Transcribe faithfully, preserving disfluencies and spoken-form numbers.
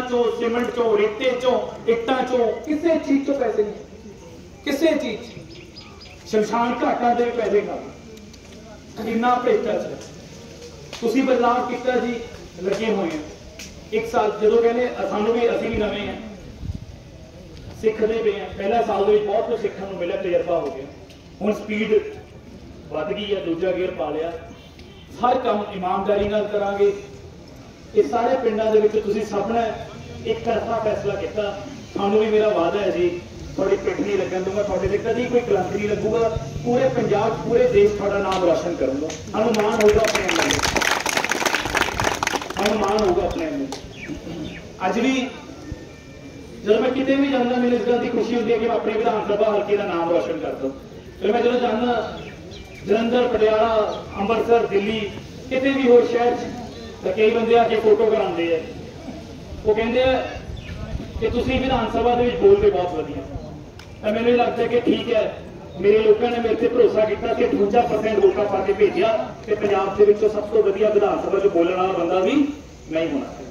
चो, सीमेंट चो, रेते चो, इट्टां चो, किसी चीज चो पैसे नहीं, किसी चीज। शमशान घाटां दे पैसे खा इन्ना भ्रष्टाचार। तुसीं बदलाव किया जी, लगे हुए हैं। एक साल जो कहने सानू भी असीं भी नवे हैं, सिखते पे हैं। पहला साल दे विच बहुत कुछ सीखने को मिला, तजर्बा हो गया। हुण स्पीड वध गई है, दूजा गेयर पा लिया। हर काम ईमानदारी नाल करांगे। ये सारे पिंडां दे विच तुसीं सब ने एक तरफा फैसला किया। सानू भी मेरा वादा है जी, थोड़ी पिठ नहीं लगन दूंगा, थोड़े ते कदी कोई कलंक नहीं लगूगा। पूरे पंजाब पूरे देश थोड़ा नाम रोशन करूंगा। सानू मान होगा अपने अंदर, सानू मान होगा अपने अंदर। अज भी जब मैं कितने भी जाना, मेरे इस गल की खुशी होती है कि मैं अपने विधान सभा हल्के का नाम रोशन कर दूँ। फिर मैं जो जाना जलंधर, पटियाला, अंमृतसर, दिल्ली, कितने भी होर शहर तो कई बंदे आके फोटो कराते हैं। वो कहते हैं कि तुसीं विधान सभा के बोलते बहुत वधिया। तो मैंने लगता है कि ठीक है, मेरे लोगों ने मेरे से भरोसा किया कि अठवंजा परसेंट वोटा पा के भेजा कि पंजाब के सब तो वधिया विधान सभा जो बोलने वाला बंदा भी नहीं होना।